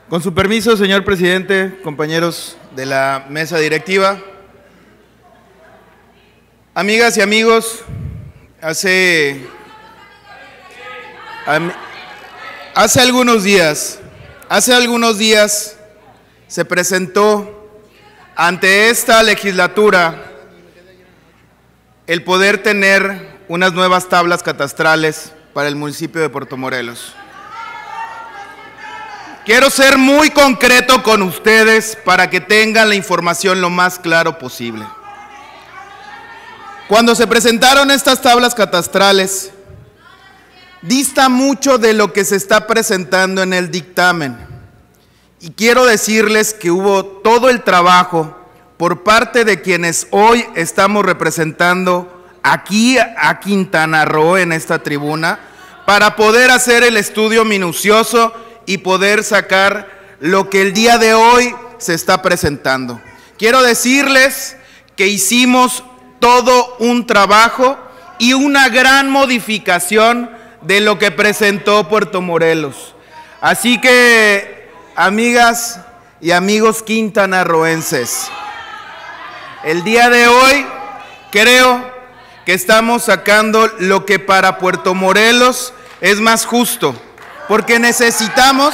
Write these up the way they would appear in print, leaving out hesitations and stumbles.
Con su permiso, señor presidente, compañeros de la mesa directiva, amigas y amigos, hace algunos días se presentó ante esta legislatura el poder tener unas nuevas tablas catastrales para el municipio de Puerto Morelos. Quiero ser muy concreto con ustedes para que tengan la información lo más claro posible. Cuando se presentaron estas tablas catastrales, dista mucho de lo que se está presentando en el dictamen. Y quiero decirles que hubo todo el trabajo por parte de quienes hoy estamos representando aquí a Quintana Roo en esta tribuna para poder hacer el estudio minucioso y poder sacar lo que el día de hoy se está presentando. Quiero decirles que hicimos todo un trabajo y una gran modificación de lo que presentó Puerto Morelos. Así que, amigas y amigos quintanarroenses, el día de hoy creo que estamos sacando lo que para Puerto Morelos es más justo, porque necesitamos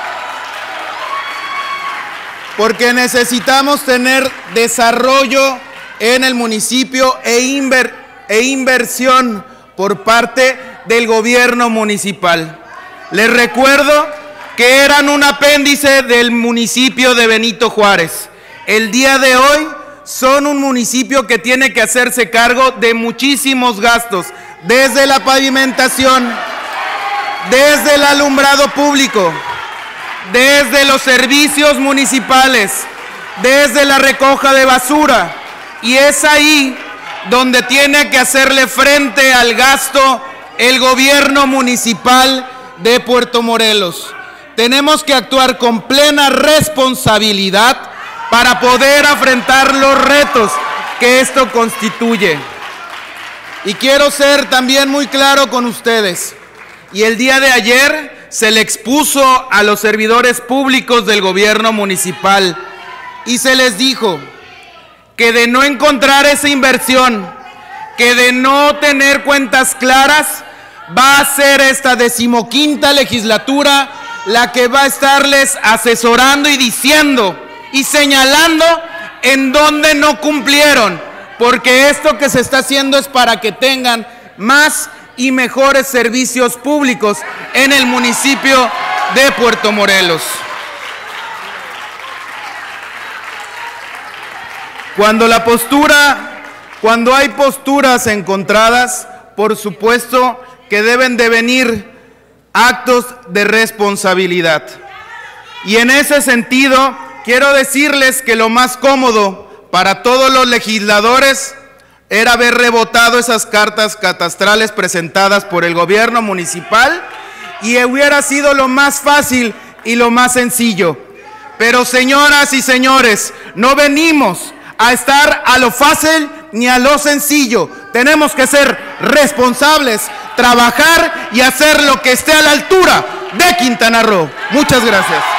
tener desarrollo en el municipio e inversión por parte del gobierno municipal. Les recuerdo que eran un apéndice del municipio de Benito Juárez. El día de hoy son un municipio que tiene que hacerse cargo de muchísimos gastos, desde la pavimentación, desde el alumbrado público, desde los servicios municipales, desde la recoja de basura, y es ahí donde tiene que hacerle frente al gasto el gobierno municipal de Puerto Morelos. Tenemos que actuar con plena responsabilidad para poder afrontar los retos que esto constituye. Y quiero ser también muy claro con ustedes. Y el día de ayer se le expuso a los servidores públicos del gobierno municipal y se les dijo que de no encontrar esa inversión, que de no tener cuentas claras, va a ser esta 15ª legislatura la que va a estarles asesorando y diciendo y señalando en dónde no cumplieron, porque esto que se está haciendo es para que tengan más y mejores servicios públicos en el municipio de Puerto Morelos. Cuando hay posturas encontradas, por supuesto que deben de venir actos de responsabilidad. Y en ese sentido, quiero decirles que lo más cómodo para todos los legisladores era haber rebotado esas cartas catastrales presentadas por el gobierno municipal y hubiera sido lo más fácil y lo más sencillo. Pero señoras y señores, no venimos a estar a lo fácil ni a lo sencillo. Tenemos que ser responsables, trabajar y hacer lo que esté a la altura de Quintana Roo. Muchas gracias.